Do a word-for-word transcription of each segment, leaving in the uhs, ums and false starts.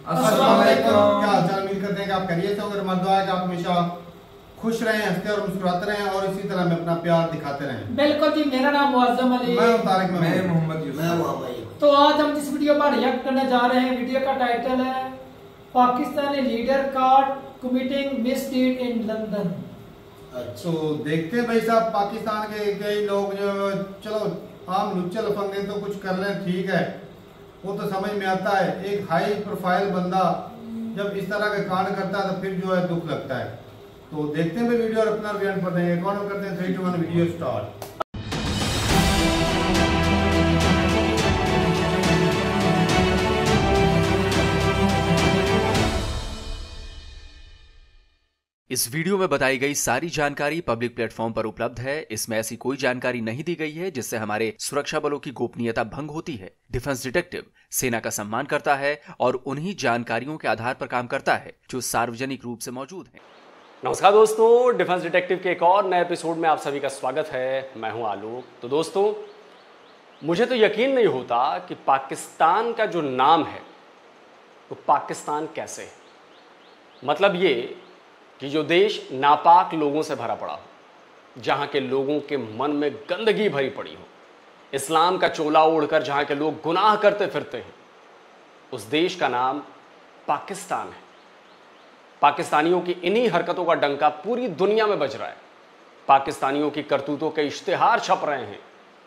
अस्सलाम वालेकुम। क्या हाल चाल? उम्मीद करते हैं कि आप खैरियत से होंगे। हमारा दुआ है कि आप हमेशा खुश रहें, हंसते और मुस्कुराते रहें और इसी तरह में अपना प्यार दिखाते रहें। बिल्कुल जी। मेरा नाम मुअज्जम अली, मैं हूं तारिक, मैं मोहम्मद यूसुफ। तो आज हम जिस वीडियो पर रिएक्ट करने जा रहे हैं, वीडियो का टाइटल है Pakistani leader caught committing misdeed in London. तो देखते हैं भाई साहब, पाकिस्तान के कई लोग जो चलो आम लुच्चे लफंगे तो कुछ कर लें, ठीक है, वो तो समझ में आता है। एक हाई प्रोफाइल बंदा जब इस तरह का कांड करता है तो फिर जो है दुख लगता है। तो देखते हैं भाई वीडियो और अपना रिएक्ट करते हैं। कौन करते हैं? Three two one video start. इस वीडियो में बताई गई सारी जानकारी पब्लिक प्लेटफॉर्म पर उपलब्ध है। इसमें ऐसी कोई जानकारी नहीं दी गई है जिससे हमारे सुरक्षा बलों की गोपनीयता भंग होती है। डिफेंस डिटेक्टिव सेना का सम्मान करता है और उन्हीं जानकारियों के आधार पर काम करता है जो सार्वजनिक रूप से मौजूद हैं। नमस्कार दोस्तों, डिफेंस डिटेक्टिव के एक और नए एपिसोड में आप सभी का स्वागत है। मैं हूं आलोक। तो दोस्तों, मुझे तो यकीन नहीं होता कि पाकिस्तान का जो नाम है वो तो पाकिस्तान कैसे है। मतलब ये कि जो देश नापाक लोगों से भरा पड़ा हो, जहां के लोगों के मन में गंदगी भरी पड़ी हो, इस्लाम का चोला ओढ़कर जहां के लोग गुनाह करते फिरते हैं, उस देश का नाम पाकिस्तान है। पाकिस्तानियों की इन्हीं हरकतों का डंका पूरी दुनिया में बज रहा है। पाकिस्तानियों की करतूतों के इश्तिहार छप रहे हैं।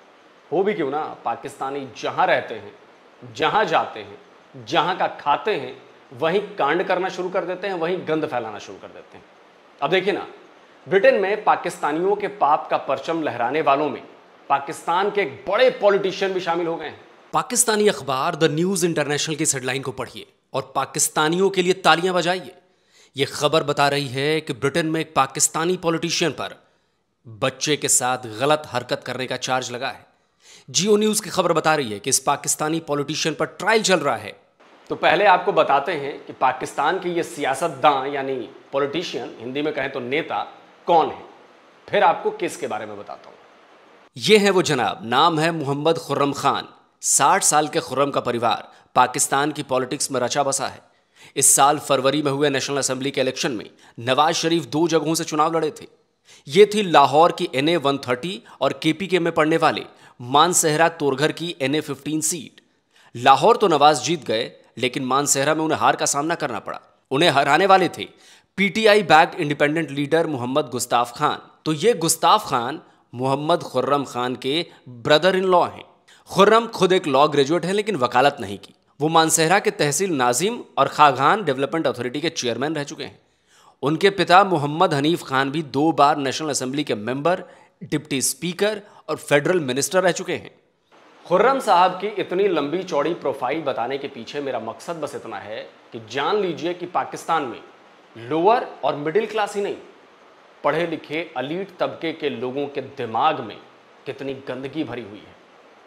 हो भी क्यों ना, पाकिस्तानी जहां रहते हैं, जहां जाते हैं, जहां का खाते हैं, वहीं कांड करना शुरू कर देते हैं, वहीं गंद फैलाना शुरू कर देते हैं। अब देखिए ना, ब्रिटेन में पाकिस्तानियों के पाप का परचम लहराने वालों में पाकिस्तान के एक बड़े पॉलिटिशियन भी शामिल हो गए हैं। पाकिस्तानी अखबार द न्यूज इंटरनेशनल की हेडलाइन को पढ़िए और पाकिस्तानियों के लिए तालियां बजाइए। यह खबर बता रही है कि ब्रिटेन में एक पाकिस्तानी पॉलिटिशियन पर बच्चे के साथ गलत हरकत करने का चार्ज लगा है। जियो न्यूज की खबर बता रही है कि इस पाकिस्तानी पॉलिटिशियन पर ट्रायल चल रहा है। तो पहले आपको बताते हैं कि पाकिस्तान के ये सियासतदान यानी पॉलिटिशियन, हिंदी में कहें तो नेता, कौन है। फिर आपको केस के बारे में बताता हूं। ये है वो जनाब, नाम है मोहम्मद खुर्रम खान। साठ साल के खुर्रम का परिवार पाकिस्तान की पॉलिटिक्स में रचा बसा है। इस साल फरवरी में हुए नेशनल असेंबली के इलेक्शन में नवाज शरीफ दो जगहों से चुनाव लड़े थे। ये थी लाहौर की एन ए वन थर्टी और केपीके में पड़ने वाले मानसेहरा तोरघर की N A fifteen seat. Lahore तो नवाज जीत गए, लेकिन मानसेहरा में उन्हें हार का सामना करना पड़ा। उन्हें हराने वाले थे PTI backed independent leader Mohammad Gustaf Khan. तो ये गुस्ताफ खान मोहम्मद खुर्रम खान के ब्रदर इन लॉ हैं। खुर्रम खुद एक लॉ ग्रेजुएट है, लेकिन वकालत नहीं की। वो मानसेहरा के तहसील नाजिम और खागान डेवलपमेंट अथॉरिटी के चेयरमैन रह चुके हैं। उनके पिता मोहम्मद हनीफ खान भी दो बार नेशनल असेंबली के मेंबर, डिप्टी स्पीकर और फेडरल मिनिस्टर रह चुके हैं। खुर्रम साहब की इतनी लंबी चौड़ी प्रोफाइल बताने के पीछे मेरा मकसद बस इतना है कि जान लीजिए कि पाकिस्तान में लोअर और मिडिल क्लास ही नहीं, पढ़े लिखे अलीट तबके के लोगों के दिमाग में कितनी गंदगी भरी हुई है।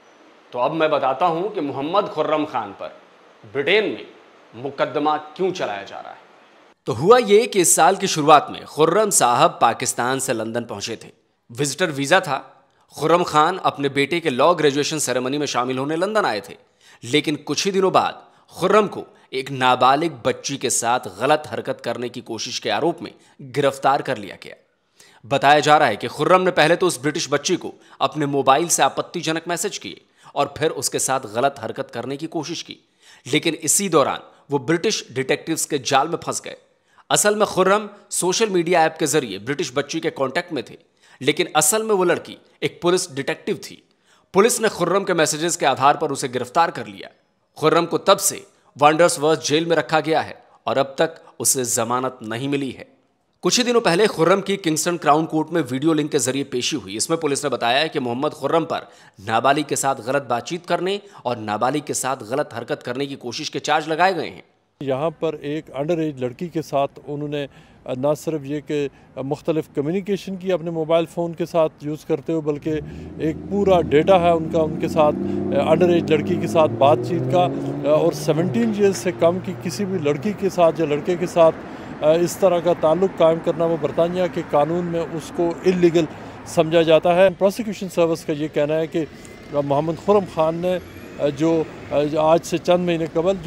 तो अब मैं बताता हूं कि मोहम्मद खुर्रम खान पर ब्रिटेन में मुकदमा क्यों चलाया जा रहा है। तो हुआ ये कि इस साल की शुरुआत में खुर्रम साहब पाकिस्तान से लंदन पहुंचे थे। विजिटर वीजा था। खुर्रम खान अपने बेटे के लॉ ग्रेजुएशन सेरेमनी में शामिल होने लंदन आए थे, लेकिन कुछ ही दिनों बाद खुर्रम को एक नाबालिग बच्ची के साथ गलत हरकत करने की कोशिश के आरोप में गिरफ्तार कर लिया गया। बताया जा रहा है कि खुर्रम ने पहले तो उस ब्रिटिश बच्ची को अपने मोबाइल से आपत्तिजनक मैसेज किए और फिर उसके साथ गलत हरकत करने की कोशिश की, लेकिन इसी दौरान वो ब्रिटिश डिटेक्टिव्स के जाल में फंस गए। असल में खुर्रम सोशल मीडिया ऐप के जरिए ब्रिटिश बच्ची के कांटेक्ट में थे, लेकिन असल में वो लड़की एक पुलिस डिटेक्टिव थी। पुलिस ने खुर्रम के मैसेजेस के आधार पर उसे गिरफ्तार कर लिया। खुर्रम को तब से वांडर्सवर्थ जेल में रखा गया है और अब तक उसे जमानत नहीं मिली है। कुछ ही दिनों पहले खुर्रम की किंगस्टन क्राउन कोर्ट में वीडियो लिंक के जरिए पेशी हुई। इसमें पुलिस ने बताया कि मोहम्मद खुर्रम पर नाबालिग के साथ गलत बातचीत करने और नाबालिग के साथ गलत हरकत करने की कोशिश के चार्ज लगाए गए हैं। यहाँ पर एक अंडर एज लड़की के साथ उन्होंने ना सिर्फ ये कि मुख्तलिफ कम्युनिकेशन की अपने मोबाइल फ़ोन के साथ यूज़ करते हो, बल्कि एक पूरा डेटा है उनका उनके साथ अंडर एज लड़की के साथ बातचीत का, और सत्रह ईयर्स से कम की किसी भी लड़की के साथ या लड़के के साथ इस तरह का ताल्लुक़ कायम करना वो बरतानिया के कानून में उसको इल्लीगल समझा जाता है। प्रोसिक्यूशन सर्विस का ये कहना है कि मोहम्मद खुर्रम खान ने जो आज से चंद महीने कबल जो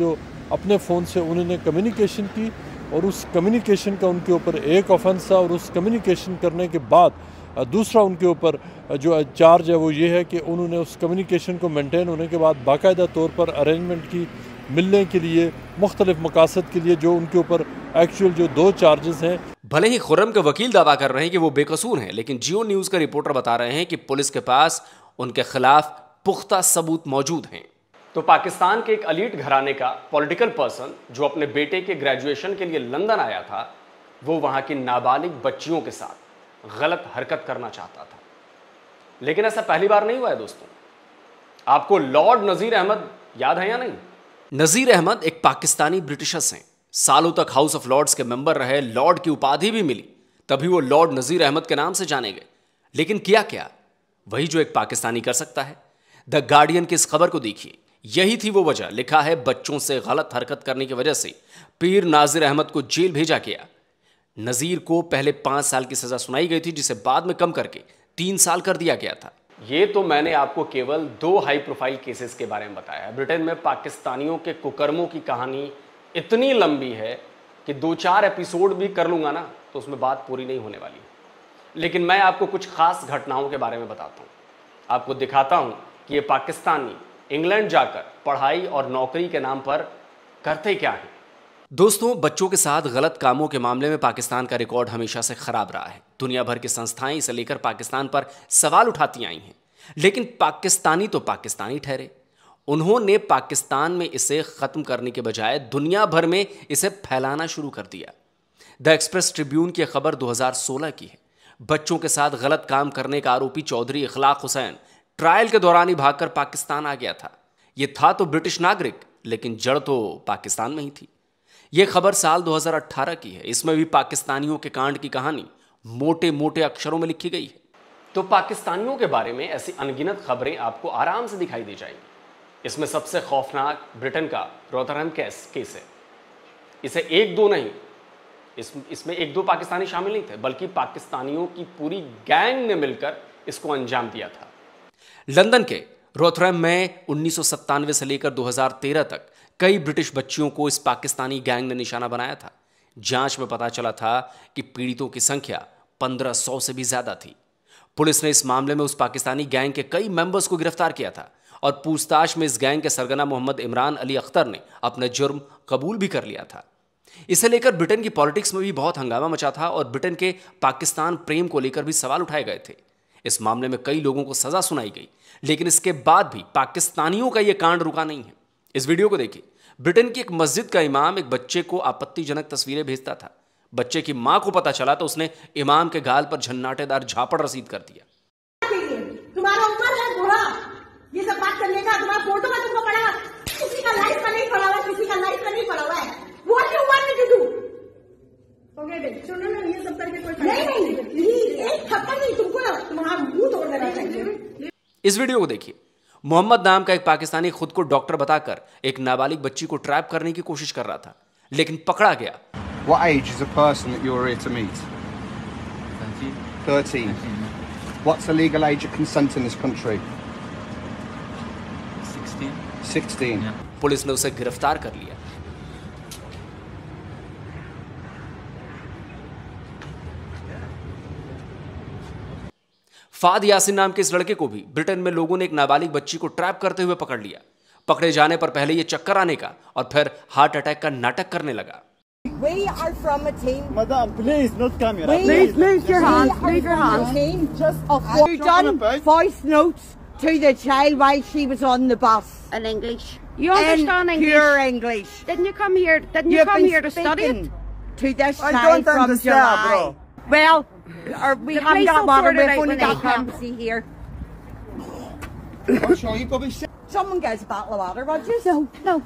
अपने फ़ोन से उन्होंने कम्युनिकेशन की और उस कम्युनिकेशन का उनके ऊपर एक ऑफेंस था और उस कम्युनिकेशन करने के बाद दूसरा उनके ऊपर जो चार्ज है वो ये है कि उन्होंने उस कम्युनिकेशन को मेंटेन होने के बाद बाकायदा तौर पर अरेंजमेंट की मिलने के लिए मुख्तलिफ मकासद के लिए जो उनके ऊपर एक्चुअल जो दो चार्जेस हैं। भले ही खुर्रम के वकील दावा कर रहे हैं कि वो बेकसूर हैं, लेकिन जियो न्यूज़ का रिपोर्टर बता रहे हैं कि पुलिस के पास उनके खिलाफ पुख्ता सबूत मौजूद हैं। तो पाकिस्तान के एक अलीट घराने का पॉलिटिकल पर्सन जो अपने बेटे के ग्रेजुएशन के लिए लंदन आया था, वो वहां की नाबालिग बच्चियों के साथ गलत हरकत करना चाहता था। लेकिन ऐसा पहली बार नहीं हुआ है दोस्तों। आपको लॉर्ड नजीर अहमद याद है या नहीं? नजीर अहमद एक पाकिस्तानी ब्रिटिशर्स हैं। सालों तक हाउस ऑफ लॉर्ड्स के मेंबर रहे, लॉर्ड की उपाधि भी मिली, तभी वो लॉर्ड नजीर अहमद के नाम से जाने गए। लेकिन किया क्या? वही जो एक पाकिस्तानी कर सकता है। द गार्डियन की इस खबर को देखिए, यही थी वो वजह। लिखा है, बच्चों से गलत हरकत करने की वजह से पीर नाजिर अहमद को जेल भेजा गया। नजीर को पहले पांच साल की सजा सुनाई गई थी, जिसे बाद में कम करके तीन साल कर दिया गया था। ये तो मैंने आपको केवल दो हाई प्रोफाइल केसेस के बारे में बताया है। ब्रिटेन में पाकिस्तानियों के कुकर्मों की कहानी इतनी लंबी है कि दो चार एपिसोड भी कर लूंगा ना तो उसमें बात पूरी नहीं होने वाली। लेकिन मैं आपको कुछ खास घटनाओं के बारे में बताता हूँ, आपको दिखाता हूँ कि ये पाकिस्तानी इंग्लैंड जाकर पढ़ाई और नौकरी के नाम पर करते क्या है। दोस्तों, बच्चों के साथ गलत कामों के मामले में पाकिस्तान का रिकॉर्ड हमेशा से खराब रहा है। दुनिया भर की संस्थाएं इसे लेकर पाकिस्तान पर सवाल उठाती आई हैं, लेकिन पाकिस्तानी तो पाकिस्तानी ठहरे। उन्होंने पाकिस्तान में इसे खत्म करने के बजाय दुनिया भर में इसे फैलाना शुरू कर दिया। द एक्सप्रेस ट्रिब्यून की खबर दो हज़ार सोलह की है। बच्चों के साथ गलत काम करने का आरोपी चौधरी इखलाक हुसैन ट्रायल के दौरान ही भागकर पाकिस्तान आ गया था। यह था तो ब्रिटिश नागरिक, लेकिन जड़ तो पाकिस्तान में ही थी। यह खबर साल दो हज़ार अठारह की है। इसमें भी पाकिस्तानियों के कांड की कहानी मोटे मोटे अक्षरों में लिखी गई है। तो पाकिस्तानियों के बारे में ऐसी अनगिनत खबरें आपको आराम से दिखाई दे जाएंगी। इसमें सबसे खौफनाक ब्रिटेन का रोथरहैम केस केस है। इसे एक दो नहीं, इस, इसमें एक दो पाकिस्तानी शामिल नहीं थे, बल्कि पाकिस्तानियों की पूरी गैंग ने मिलकर इसको अंजाम दिया था। लंदन के रोथरहैम में उन्नीस सौ सत्तानवे से लेकर दो हज़ार तेरह तक कई ब्रिटिश बच्चियों को इस पाकिस्तानी गैंग ने निशाना बनाया था। जांच में पता चला था कि पीड़ितों की संख्या पंद्रह सौ से भी ज्यादा थी। पुलिस ने इस मामले में उस पाकिस्तानी गैंग के कई मेंबर्स को गिरफ्तार किया था और पूछताछ में इस गैंग के सरगना मोहम्मद इमरान अली अख्तर ने अपना जुर्म कबूल भी कर लिया था। इसे लेकर ब्रिटेन की पॉलिटिक्स में भी बहुत हंगामा मचा था और ब्रिटेन के पाकिस्तान प्रेम को लेकर भी सवाल उठाए गए थे। इस मामले में कई लोगों को सजा सुनाई गई, लेकिन इसके बाद भी पाकिस्तानियों का यह कांड रुका नहीं है। इस वीडियो को देखिए। ब्रिटेन की एक मस्जिद का इमाम एक बच्चे को आपत्तिजनक तस्वीरें भेजता था। बच्चे की मां को पता चला तो उसने इमाम के गाल पर झन्नाटेदार झापड़ रसीद कर दिया। तुम्हारा उम्र है बुरा, ये सब बात करने का, तुम्हारा फोटो में तुमको पड़ा, किसी का लाइफ का नहीं पड़ा हुआ, किसी का लाइफ का नहीं पड़ा हुआ है। What do you want me to do? सुनो ना, ये सब करके कोई नहीं नहीं, एक थप्पड़ नहीं तुमको, तुम्हारा मुंह तोड़ देना चाहिए। इस वीडियो को देखिए। मोहम्मद नाम का एक पाकिस्तानी खुद को डॉक्टर बताकर एक नाबालिग बच्ची को ट्रैप करने की कोशिश कर रहा था, लेकिन पकड़ा गया। What age is a person that you're here to meet? thirteen. What's the legal age of consent in this country? sixteen. sixteen. Yeah. Police ने उसे गिरफ्तार कर लिया। फाद यासिन नाम के इस लड़के को भी ब्रिटेन में लोगों ने एक नाबालिग बच्ची को ट्रैप करते हुए पकड़ लिया। पकड़े जाने पर पहले ये चक्कर आने का और फिर हार्ट अटैक का नाटक करने लगा। We are from a team. Madam, please, not camera. Please, move your hands. Move your hands. Team just of you done voice notes to the child while she was on the bus. In English. You understand in English? Pure English. Didn't you come here? Didn't you You've come been here to study it? To this I child don't from understand, July. bro. Well, or we The haven't police got will water. sort it We've out only when got they come. embassy here. I'm sure you probably sick. Someone gets a bottle of water, would you? No,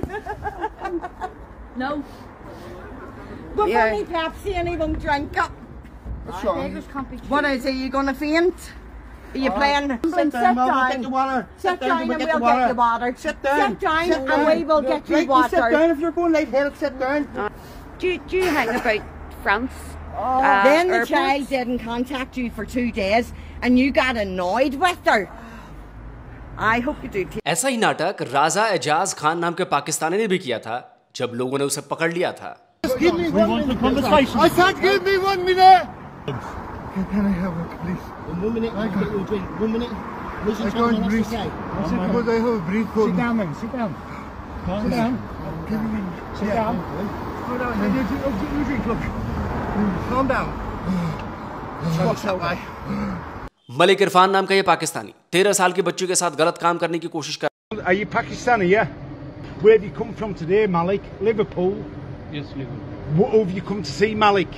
no. No. We've Yeah. only Pepsi and he won't drink it. Sure. Beggars can't be What is it? You gonna faint? Are you playing? Sit Sit down, Mum, we'll down. get you water. Sit down and we'll we'll get you get water. you water. Sit down. Sit down Sit and we will get you Right, water. You sit down if you're going like hell. Sit down. Do you, do you hang about France? Oh, Uh, then the airports? child didn't contact you for two days and you got annoyed with her. I hope you do too. ऐसा ही नाटक राजा एजाज खान नाम के पाकिस्तानी ने भी किया था जब लोगों ने उसे पकड़ लिया था। Just give me one minute. I said give me one minute. Can I have it, please? One minute. I get you a drink. One minute. I can't breathe. Because I have a breathe problem. Sit down, man. Sit down. Calm down. Give me. Sit down. Hold on. You drink. You drink. Look. Calm down. Watch that way. Malik Irfan नाम का ये पाकिस्तानी तेरह साल की बच्ची के साथ गलत काम करने की कोशिश कर। Are you Pakistani? Yeah. Where have you come from today, Malik? Liverpool. Yes, Liverpool. What have you come to see, Malik?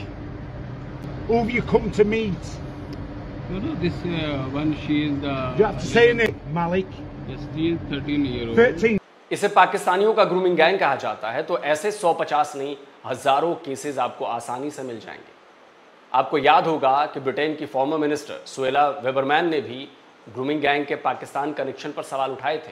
Who have you come to meet? No, no. This uh, one, she is the. You have to say it, Malik. Yes, she is thirteen year old. Thirteen. इसे पाकिस्तानियों का grooming gang कहा जाता है। तो ऐसे सौ पचास नहीं हजारों केसेस आपको आसानी से मिल जाएंगे। आपको याद होगा कि ब्रिटेन की फॉर्मर मिनिस्टर सुएला वेबरमैन ने भी ग्रूमिंग गैंग के पाकिस्तान कनेक्शन पर सवाल उठाए थे।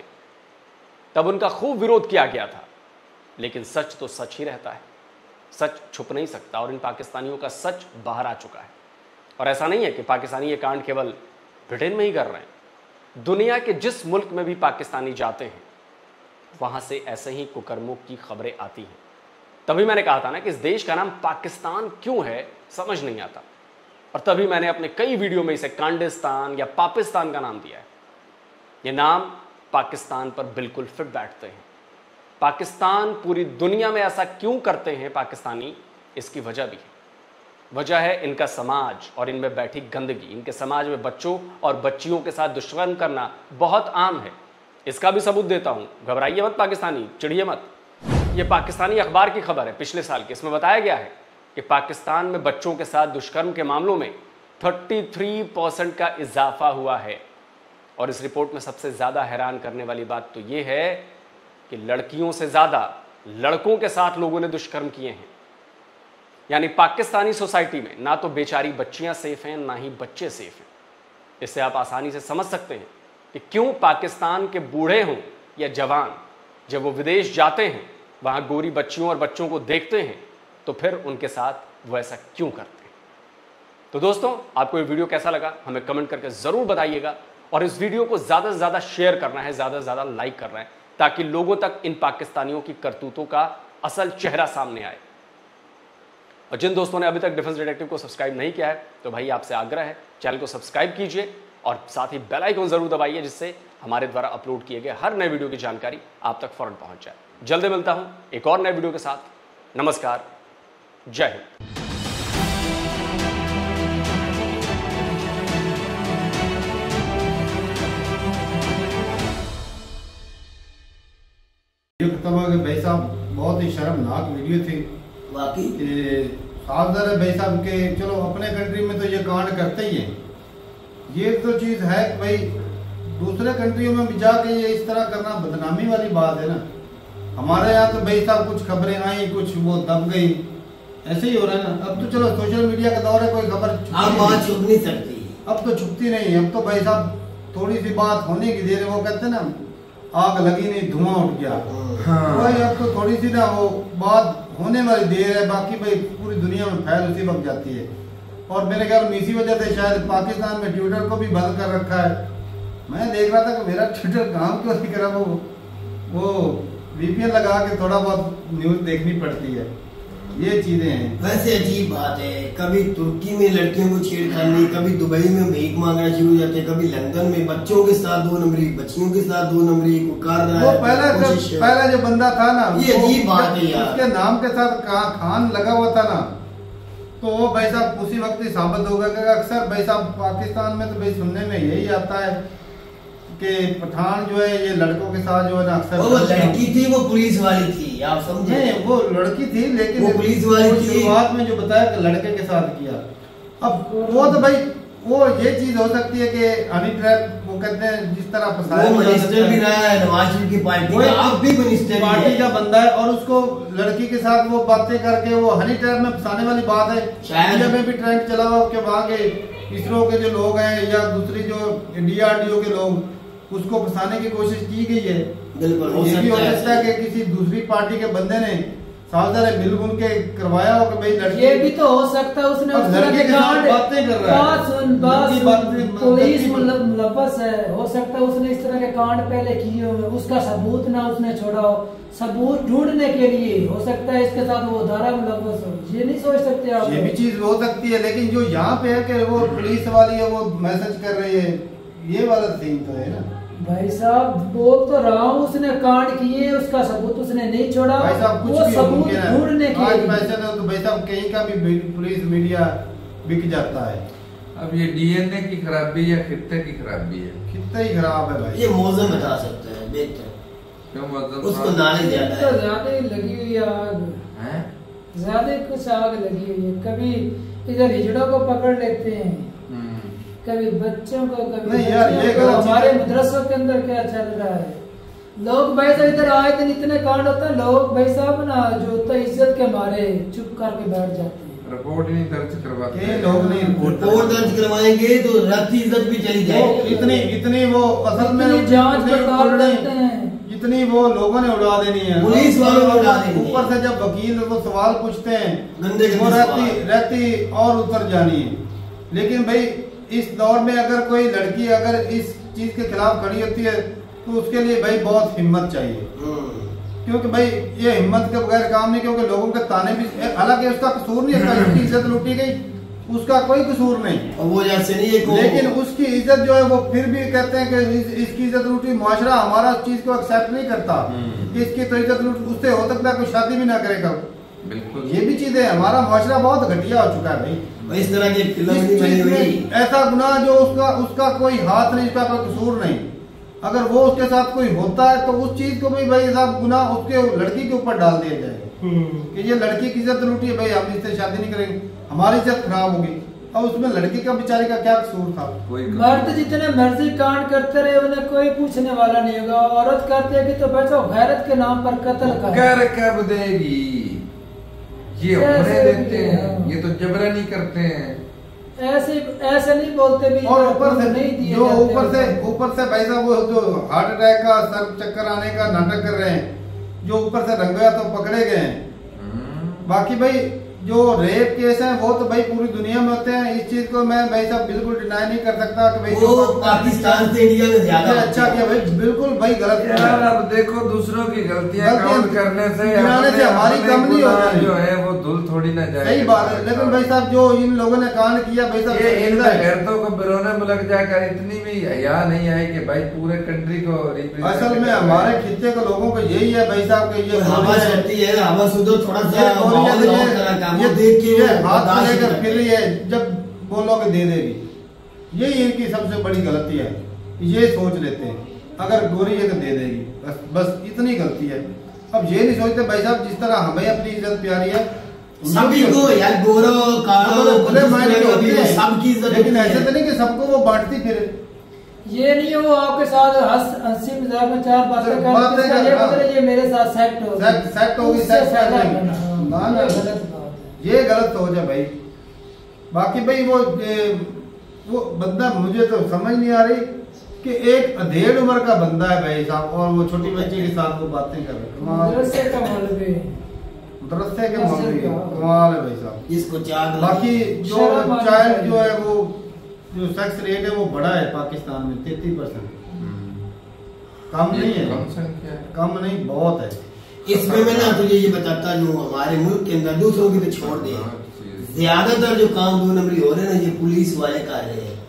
तब उनका खूब विरोध किया गया था, लेकिन सच तो सच ही रहता है, सच छुप नहीं सकता और इन पाकिस्तानियों का सच बाहर आ चुका है। और ऐसा नहीं है कि पाकिस्तानी ये कांड केवल ब्रिटेन में ही कर रहे हैं। दुनिया के जिस मुल्क में भी पाकिस्तानी जाते हैं वहां से ऐसे ही कुकर्मों की खबरें आती हैं। तभी मैंने कहा था ना कि इस देश का नाम पाकिस्तान क्यों है, समझ नहीं आता। और तभी मैंने अपने कई वीडियो में इसे कांडिस्तान या पाकिस्तान का नाम दिया है। ये नाम पाकिस्तान पर बिल्कुल फिट बैठते हैं। पाकिस्तान पूरी दुनिया में ऐसा क्यों करते हैं पाकिस्तानी, इसकी वजह भी है। वजह है इनका समाज और इनमें बैठी गंदगी। इनके समाज में बच्चों और बच्चियों के साथ दुष्कर्म करना बहुत आम है। इसका भी सबूत देता हूं, घबराइए मत पाकिस्तानी, चिढ़िए मत। ये पाकिस्तानी अखबार की खबर है पिछले साल की। इसमें बताया गया है कि पाकिस्तान में बच्चों के साथ दुष्कर्म के मामलों में तैंतीस परसेंट का इजाफा हुआ है। और इस रिपोर्ट में सबसे ज़्यादा हैरान करने वाली बात तो ये है कि लड़कियों से ज़्यादा लड़कों के साथ लोगों ने दुष्कर्म किए हैं। यानी पाकिस्तानी सोसाइटी में ना तो बेचारी बच्चियां सेफ हैं, ना ही बच्चे सेफ हैं। इससे आप आसानी से समझ सकते हैं कि क्यों पाकिस्तान के बूढ़े हों या जवान, जब वो विदेश जाते हैं वहाँ गोरी बच्चियों और बच्चों को देखते हैं तो फिर उनके साथ वो ऐसा क्यों करते हैं। तो दोस्तों, आपको ये वीडियो कैसा लगा हमें कमेंट करके ज़रूर बताइएगा। और इस वीडियो को ज़्यादा से ज़्यादा शेयर करना है, ज़्यादा से ज़्यादा लाइक करना है, ताकि लोगों तक इन पाकिस्तानियों की करतूतों का असल चेहरा सामने आए। और जिन दोस्तों ने अभी तक डिफेंस डिटेक्टिव को सब्सक्राइब नहीं किया है तो भाई आपसे आग्रह है, चैनल को सब्सक्राइब कीजिए और साथ ही बेल आइकन जरूर दबाइए, जिससे हमारे द्वारा अपलोड किए गए हर नए वीडियो की जानकारी आप तक फौरन पहुंच जाए। जल्दी मिलता हूं एक और नए वीडियो के साथ। नमस्कार, जय हिंद। भाई साहब बहुत ही शर्मनाक वीडियो थी वाकई। सावधान है भाई साहब के, चलो अपने कंट्री में तो ये कांड करते ही है। ये तो चीज है कि भाई दूसरे कंट्रियों में भी जाके ये इस तरह करना बदनामी वाली बात है ना। हमारे यहाँ तो भाई साहब कुछ खबरें आई, कुछ वो दब गई, ऐसे ही हो रहा है ना। अब तो चलो सोशल मीडिया का दौर है, कोई खबर अब छुप नहीं सकती, अब तो छुपती नहीं है। अब तो भाई साहब थोड़ी सी बात होने की देर, वो कहते हैं ना आग लगी नहीं धुआं उठ गया। हाँ। भाई अब तो थोड़ी सी ना वो बात होने वाली देर है, बाकी भाई पूरी दुनिया में फैल उसी वक्त जाती है। और मेरे ख्याल में इसी वजह से शायद पाकिस्तान में ट्विटर को भी बंद कर रखा है। मैं देख रहा था कि मेरा ट्विटर काम क्यों नहीं करा, वो वो वीपीएन लगा के थोड़ा बहुत न्यूज देखनी पड़ती है। ये चीजें हैं। वैसे अजीब बात है, कभी तुर्की में लड़कियों को छेड़खानी, कभी दुबई में भीख मांगना शुरू हो जाते, कभी लंदन में बच्चों के साथ दो नंबरी, बच्चियों के साथ दो नंबरी को कर रहा वो है। पहला जो पहला जो बंदा था ना, ये अजीब बात है यार, उसके नाम के साथ खान लगा हुआ था ना, तो वो भाई साहब उसी वक्त ही साबित होगा कि अक्सर भाई साहब पाकिस्तान में तो भाई सुनने में यही आता है कि पठान जो है ये लड़कों के साथ जो है ना अक्सर। वो लड़की थी, वो पुलिस वाली थी, आप समझे? नहीं, वो लड़की थी, लेकिन वो पुलिस वाली थी। शुरुआत में जो बताया कि लड़के के साथ किया। अब वो तो भाई वो ये चीज हो सकती है कि हनी ट्रैप वो कहते हैं जिस तरह फंसाया, वो मिनिस्टर भी रहा है नवाज शरीफ की पार्टी का, आप भी मिनिस्टर पार्टी का बंदा है, और उसको लड़की के साथ वो बातें करके वो हनी ट्रैप में फंसाने वाली बात है। इंडिया में भी ट्रेंड चला हुआ कि वहाँ के इसरो के जो लोग हैं या दूसरी जो डीआरडीओ के लोग, उसको फंसाने की कोशिश की गई है। बिल्कुल ये भी हो सकता है कि किसी दूसरी पार्टी के बंदे ने सावधान है मिलजुल के करवाया हो कि भाई लड़की ये भी तो हो सकता है उसने उस तरह के कांड बातें कर रहा है, बात सुन बात लड़की सुन बात- पुलिस लड़की- मतलब मुलव्वस है, हो सकता है उसने इस तरह के कांड पहले किए हो, उसका सबूत ना उसने छोड़ा हो, सबूत ढूंढने के लिए हो सकता है इसके साथ वो धारा मुलव्वस हो, ये नहीं सोच सकते आप। ये भी चीज हो सकती है, लेकिन जो यहाँ पे है कि वो पुलिस वाली है वो मैसेज कर रही है, ये वाला सीन तो है ना भाई साहब। बोल तो रहा हूँ उसने कांड किए, उसका सबूत उसने नहीं छोड़ा, भाई साहब कुछ वो भी सबूत मुमकिन है। ढूंढने के आज लिए। पैसे दो तो भाई साहब कहीं का भी पुलिस मीडिया बिक जाता है। अब ये डीएनए की खराबी या खित्ते की खराबी है? खित्ता ही खराब है भाई। ये मौसम बता सकता है बेहतर, क्यों मतलब उसको नाले ज्यादा तो है। ज्यादा ही लगी हुई है आग, हैं? ज्यादा ही कुछ आग लगी हुई है। कभी इधर हिजड़ों को पकड़ लेते हैं, कभी बच्चों को, कभी नहीं यार, ये बच्चियों को। गलत चीज़ हमारे है। मदरसों के अंदर क्या चल रहा है, लोग भाई साहब इधर आए दिन इतने कांड होता है, लोग भाई साहब ना जो होता है इज्जत के मारे चुप करके बैठ जाते हैं, रिपोर्ट नहीं दर्ज करवाते। ये लोग नहीं रिपोर्ट दर्ज करवाएंगे तो राती इज्जत भी चली जाएगी। इतनी इतनी वो असल में इतनी जांच इतनी पड़ताल उड़नी- करते हैं, जितनी वो लोगों ने उड़ा देनी है, पुलिस वालों ने उड़ा देनी है। ऊपर से जब वकील वो सवाल पूछते हैं गंदे वो गंदे रहती सवाल। रहती और उतर जानी है। लेकिन भाई इस दौर में अगर कोई लड़की अगर इस चीज के खिलाफ खड़ी होती है तो उसके लिए भाई बहुत हिम्मत चाहिए, क्योंकि भाई ये हिम्मत के बगैर काम नहीं, क्योंकि लोगों के ताने भी, हालांकि उसका कसूर नहीं है, उसकी इज्जत लूटी गई, उसका कोई कसूर नहीं, और वो जैसे नहीं है को... लेकिन उसकी इज्जत जो है वो फिर भी कहते हैं कि इस, इसकी इज्जत लूटी, मुआशरा हमारा उस चीज को एक्सेप्ट नहीं करता कि इसकी तो इज्जत लूट, उससे हो सकता है कोई शादी भी ना करेगा। बिल्कुल ये भी चीजें, हमारा मुआशरा बहुत घटिया हो चुका है भाई। इस तरह की फिल्म इस नहीं बनी चीज हुई। में ऐसा गुनाह जो उसका उसका कोई हाथ नहीं, उसका कोई कसूर नहीं, अगर वो उसके साथ कोई होता है तो उस चीज को भी भाई साहब गुनाह उसके लड़की के ऊपर डाल दिया जाए कि ये लड़की की इज्जत लूटी है, भाई हम इससे शादी नहीं करेंगे, हमारी इज्जत खराब होगी। और उसमें लड़की का बेचारी का क्या कसूर था? मर्द जितने मर्जी कांड करते रहे उन्हें कोई पूछने वाला नहीं होगा, औरत करते कि तो बच्चों गैरत के नाम पर कत्ल कर कर कब देगी, ये होने देते हैं, ये तो जबरन ही करते हैं। ऐसे ऐसे नहीं बोलते भी, और ऊपर से नहीं दिए जो जाते ऊपर से हैं। ऊपर से भाई साहब वो जो हार्ट अटैक का, सर चक्कर आने का नाटक कर रहे हैं, जो ऊपर से रंगया तो पकड़े गए हैं। बाकी भाई जो रेप केस हैं वो तो भाई पूरी दुनिया में होते हैं, इस चीज को मैं भाई साहब बिल्कुल डिनाई नहीं कर सकता कि भाई वो पाकिस्तान से इंडिया में ज्यादा अच्छा किया भाई, बिल्कुल भाई गलत किया। यार अब देखो दूसरों की गलतियां काउंट करने से गिनाने से हमारी कम नहीं हो जाएगी, जो है वो धुल थोड़ी ना जाए। सही बात है, लेकिन भाई साहब जो इन लोगों ने कांड किया भाई ये इन साहब गैरतों को बिरोने में लग जाकर इतनी भी हया नहीं आई कि भाई पूरे कंट्री को असल में हमारे खित्ते के लोगों को यही है भाई साहब के ये हवा चलती है, हवा सुधो थोड़ा सा माहौल ये और तरह का, ये वो देख के ये वो हाथ में बर्दाश्त लेकर करते फिर रही है, जब बोलोगे दे देगी, यही इनकी सबसे बड़ी गलती है, ये सोच लेते हैं अगर गोरी है तो दे देगी, बस बस इतनी गलती है। अब ये नहीं सोचते भाई साहब जिस तरह हमें अपनी इज्जत प्यारी है सभी को यार, गोरो कालो खुले मायने के होते हैं, सबकी इज्जत, लेकिन ऐसे तो नहीं कि सबको वो बांटती फिर। ये नहीं है वो आपके साथ हंस हंसी मजाक में चार बातें कर बातें इसका कर- ये हाँ। मतलब ये मेरे साथ सेट हो गई, सेट सेट होगी, उससे सेट फायदा सेट करना, नहीं। हाँ, ना ना ये गलत बात है। ये गलत हो जाए भाई। बाकी भाई वो ए, वो बंदा मुझे तो समझ नहीं आ रही कि एक अधेड़ उम्र का बंदा है भाई साहब और वो छोटी बच्ची के साथ वो बातें कर रहे हैं। मदरसे का मौलवी, मदरसे के मौलवी कमाल है भाई साहब। इसको चार बाकी जो शर्म आनी चाइल्ड चाहिए। जो है वो जो सेक्स रेट है वो बड़ा है पाकिस्तान में तैतीस परसेंट, कम नहीं है, कम संख्या है, कम नहीं बहुत है। इसमें मैं ना तुझे ये बताता हूँ, हमारे मुल्क के अंदर दूसरों की तो छोड़ दे, ज्यादातर जो काम दो नंबरी हो रहे हैं ना ये पुलिस वाले कर रहे हैं।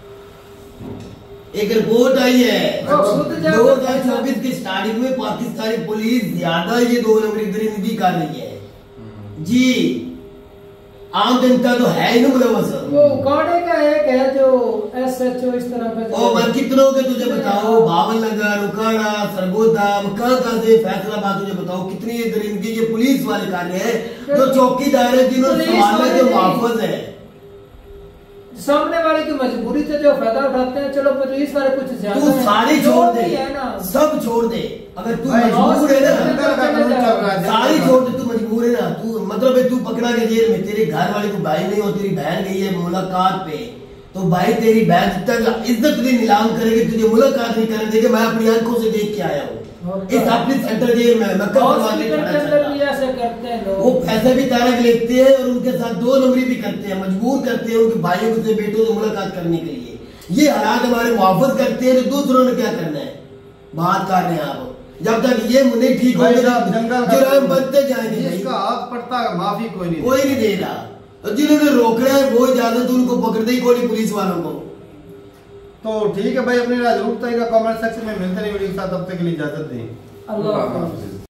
एक रिपोर्ट आई है दो हजार चौबीस की स्टार्टिंग में पाकिस्तानी पुलिस ज्यादा ये दो नंबरी दरिंदगी कर रही है जी। आम जनता तो है ही ना मुलवस। वो उकाड़े का एक है जो एस एच ओ इस तरह का, ओ मैं कितनों के तुझे बताओ, बावन नगर, उकाड़ा, सरगोदा, कहाँ कहाँ से फैसलाबाद, तुझे बताओ कितनी ये दरिंदगी ये पुलिस वाले कर रहे हैं, जो चौकीदार है जिन्होंने संभालने के मुआफिज है। सामने वाले की मजबूरी से जो फायदा उठाते हैं, चलो पुलिस वाले कुछ ज्यादा तू सारी छोड़ दे, है ना, सब छोड़ दे, अगर तू भाई, मजबूर है ना, ना सारी छोड़ दे, तू मजबूर है ना, तू मतलब है तू पकड़ा के जेल में, तेरे घर वाले को भाई नहीं और तेरी बहन गई है मुलाकात पे, तो भाई तेरी बहन जब तक इज्जत नहीं नीलाम करेगी तुझे मुलाकात नहीं करने देगी। मैं अपनी आंखों से देख के आया हूँ, इस अपनी सेंट्रल जेल में मक्का हॉस्पिटल के अंदर भी ऐसे करते हैं लोग। वो पैसे भी तारक लेते हैं और उनके साथ दो नंबरी भी करते हैं, मजबूर करते हैं उनके भाइयों से बेटों से मुलाकात करने के लिए। ये हालात हमारे मुआवज करते हैं तो दूसरों ने क्या करना है, बात कर रहे हैं आप। जब तक ये नहीं ठीक होंगे जुर्म बनते जाएंगे। इसका हाथ पड़ता है, माफी कोई नहीं कोई नहीं दे रहा। और जिन्होंने रोकना है वो इजाजत उनको पकड़ते ही कोई पुलिस वालों को। तो ठीक है भाई, अपनी राय जरूर बताइएगा कमेंट सेक्शन में। मिलते नहीं वीडियो के साथ, तब तक के लिए इजाजत दें। अल्लाह हाफ़िज़।